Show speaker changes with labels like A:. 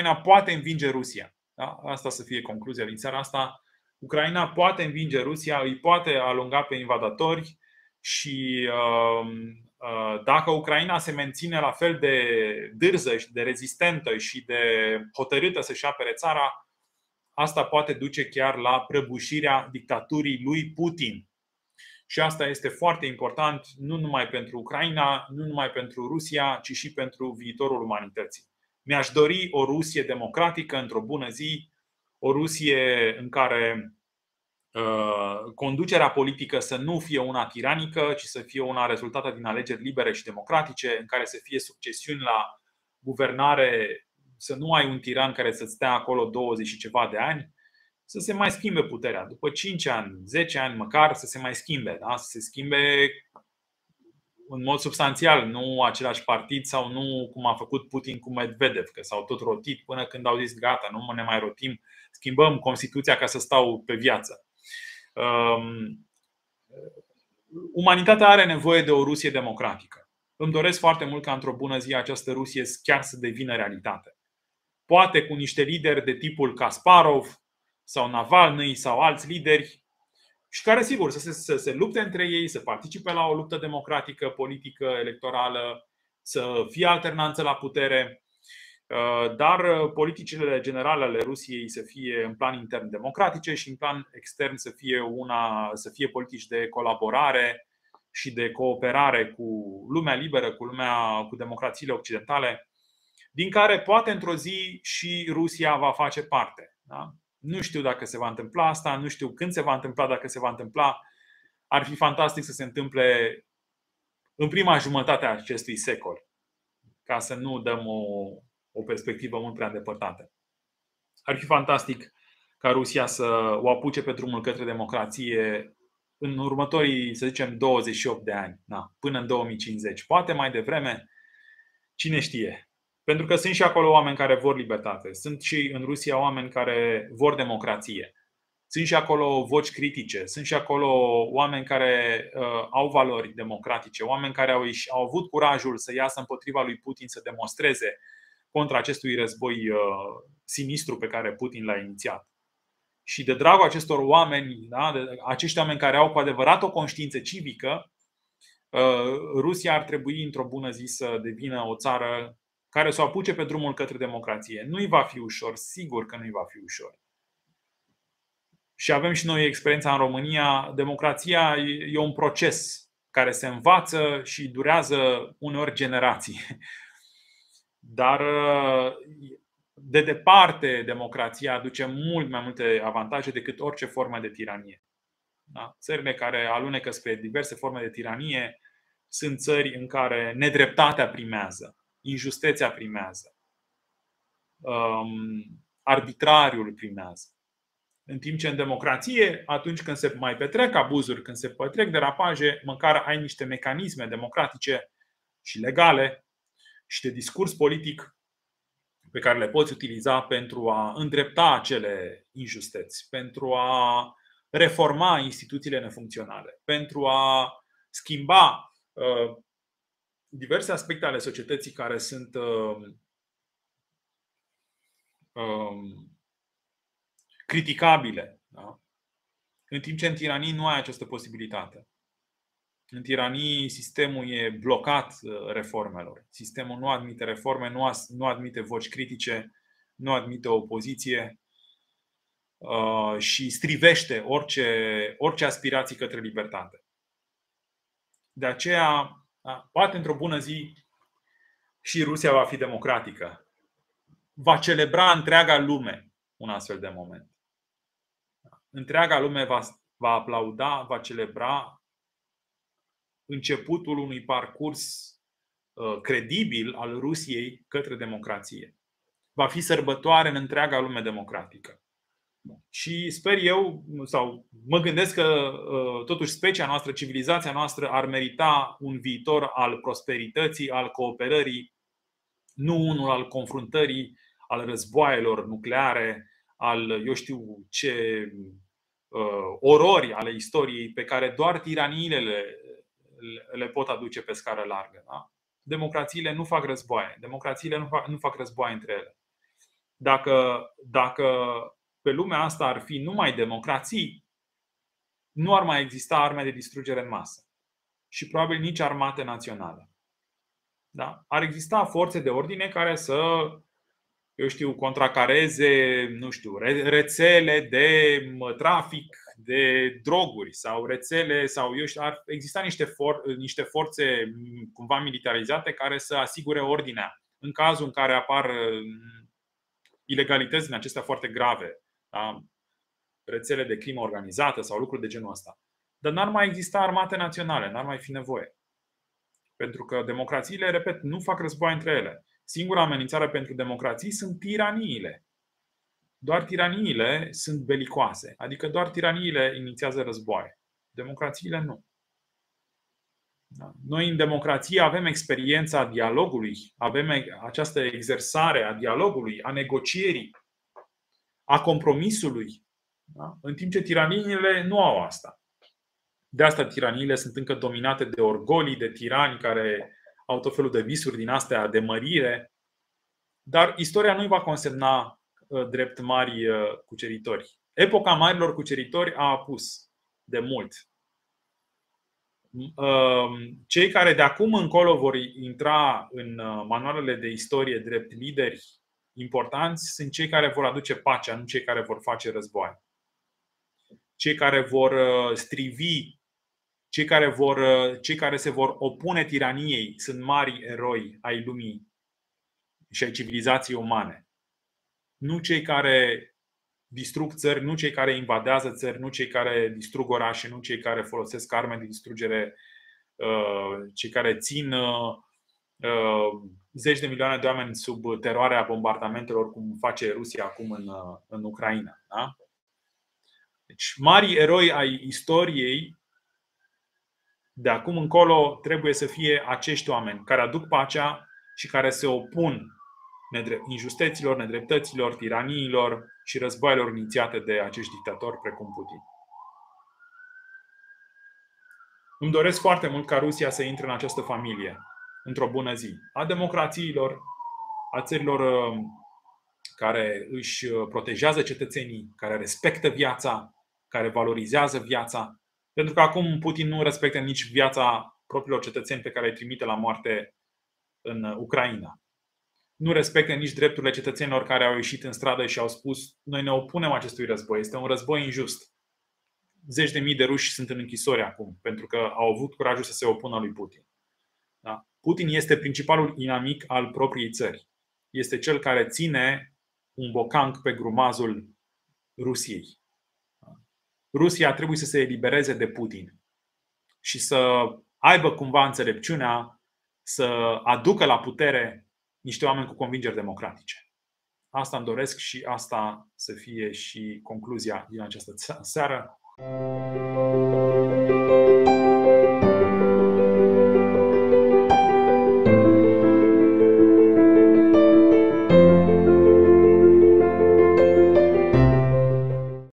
A: Ucraina poate învinge Rusia. Da? Asta să fie concluzia din seara asta. Ucraina poate învinge Rusia, îi poate alunga pe invadatori și dacă Ucraina se menține la fel de dârză și de rezistentă și de hotărâtă să-și apere țara, asta poate duce chiar la prăbușirea dictaturii lui Putin. Și asta este foarte important, nu numai pentru Ucraina, nu numai pentru Rusia, ci și pentru viitorul umanității. Mi-aș dori o Rusie democratică într-o bună zi, o Rusie în care conducerea politică să nu fie una tiranică, ci să fie una rezultată din alegeri libere și democratice, în care să fie succesiuni la guvernare, să nu ai un tiran care să stea acolo 20 și ceva de ani, să se mai schimbe puterea. După 5 ani, 10 ani măcar să se mai schimbe, da? Să se schimbe în mod substanțial, nu același partid sau nu cum a făcut Putin cu Medvedev, că s-au tot rotit până când au zis gata, nu ne mai rotim, schimbăm Constituția ca să stau pe viață. Umanitatea are nevoie de o Rusie democratică. Îmi doresc foarte mult ca într-o bună zi această Rusie chiar să devină realitate. Poate cu niște lideri de tipul Kasparov sau Navalny sau alți lideri și care, sigur, să se lupte între ei, să participe la o luptă democratică, politică, electorală, să fie alternanță la putere, dar politicile generale ale Rusiei să fie în plan intern democratice și în plan extern să fie politici de colaborare și de cooperare cu lumea liberă, cu democrațiile occidentale, din care poate într-o zi și Rusia va face parte. Da? Nu știu dacă se va întâmpla asta, nu știu când se va întâmpla, dacă se va întâmpla. Ar fi fantastic să se întâmple în prima jumătate a acestui secol, ca să nu dăm o perspectivă mult prea îndepărtată. Ar fi fantastic ca Rusia să o apuce pe drumul către democrație în următorii, să zicem, 28 de ani, până în 2050. Poate mai devreme, cine știe. Pentru că sunt și acolo oameni care vor libertate. Sunt și în Rusia oameni care vor democrație. Sunt și acolo voci critice. Sunt și acolo oameni care au valori democratice. Oameni care au avut curajul să iasă împotriva lui Putin, să demonstreze contra acestui război sinistru pe care Putin l-a inițiat. Și de dragul acestor oameni, acești oameni care au cu adevărat o conștiință civică, Rusia ar trebui într-o bună zi să devină o țară care să o apuce pe drumul către democrație. Nu-i va fi ușor, sigur că nu-i va fi ușor. Și avem și noi experiența în România. Democrația e un proces care se învață și durează uneori generații. Dar de departe democrația aduce mult mai multe avantaje decât orice formă de tiranie. Da? Țările care alunecă spre diverse forme de tiranie sunt țări în care nedreptatea primează, injusteția primează, arbitrariul primează. În timp ce în democrație, atunci când se mai petrec abuzuri, când se petrec derapaje, măcar ai niște mecanisme democratice și legale și de discurs politic pe care le poți utiliza pentru a îndrepta acele injustăți, pentru a reforma instituțiile nefuncționale, pentru a schimba diverse aspecte ale societății care sunt criticabile. Da? În timp ce în tiranii nu ai această posibilitate. În tiranii sistemul e blocat reformelor. Sistemul nu admite reforme, nu admite voci critice, nu admite opoziție și strivește orice aspirații către libertate. De aceea, poate într-o bună zi și Rusia va fi democratică. Va celebra întreaga lume un astfel de moment. Întreaga lume va aplauda, va celebra începutul unui parcurs credibil al Rusiei către democrație. Va fi sărbătoare în întreaga lume democratică. Și sper eu, sau mă gândesc că totuși specia noastră, civilizația noastră ar merita un viitor al prosperității, al cooperării, nu unul al confruntării, al războaielor nucleare, al eu știu ce orori ale istoriei pe care doar tiraniile le pot aduce pe scară largă. Da? Democrațiile nu fac războaie. Democrațiile nu fac războaie între ele. Dacă pe lumea asta ar fi numai democrații, nu ar mai exista arme de distrugere în masă și probabil nici armate naționale. Da? Ar exista forțe de ordine care să, contracareze, rețele de trafic de droguri sau rețele sau ar exista niște forțe cumva militarizate care să asigure ordinea în cazul în care apar ilegalități din acestea foarte grave, da? Rețele de crimă organizată sau lucruri de genul ăsta. Dar n-ar mai exista armate naționale, n-ar mai fi nevoie. Pentru că democrațiile, repet, nu fac război între ele. Singura amenințare pentru democrații sunt tiraniile. Doar tiraniile sunt belicoase. Adică doar tiraniile inițiază războaie. Democrațiile nu. Noi în democrație avem experiența dialogului, avem această exersare a dialogului, a negocierii, a compromisului. Da? În timp ce tiraniile nu au asta. De asta tiraniile sunt încă dominate de orgolii, de tirani care au tot felul de visuri din astea de mărire. Dar istoria nu îi va consemna drept mari cuceritori. Epoca marilor cuceritori a apus de mult. Cei care de acum încolo vor intra în manualele de istorie drept lideri importanți sunt cei care vor aduce pacea, nu cei care vor face război. Cei care vor strivi, cei care se vor opune tiraniei sunt mari eroi ai lumii și ai civilizației umane. Nu cei care distrug țări, nu cei care invadează țări, nu cei care distrug orașe, nu cei care folosesc arme de distrugere, cei care țin zeci de milioane de oameni sub teroarea bombardamentelor, cum face Rusia acum în Ucraina. Da? Deci, mari eroi ai istoriei de acum încolo trebuie să fie acești oameni care aduc pacea și care se opun injusteților, nedreptăților, tiraniilor și războaielor inițiate de acești dictatori precum Putin. Îmi doresc foarte mult ca Rusia să intre în această familie, într-o bună zi, a democrațiilor, a țărilor care își protejează cetățenii, care respectă viața, care valorizează viața. Pentru că acum Putin nu respectă nici viața propriilor cetățeni pe care îi trimite la moarte în Ucraina. Nu respectă nici drepturile cetățenilor care au ieșit în stradă și au spus: noi ne opunem acestui război, este un război injust. Zeci de mii de ruși sunt în închisori acum pentru că au avut curajul să se opună lui Putin. Da? Putin este principalul inamic al propriei țări. Este cel care ține un bocanc pe grumazul Rusiei. Rusia trebuie să se elibereze de Putin și să aibă cumva înțelepciunea să aducă la putere niște oameni cu convingeri democratice. Asta îmi doresc și asta să fie și concluzia din această seară.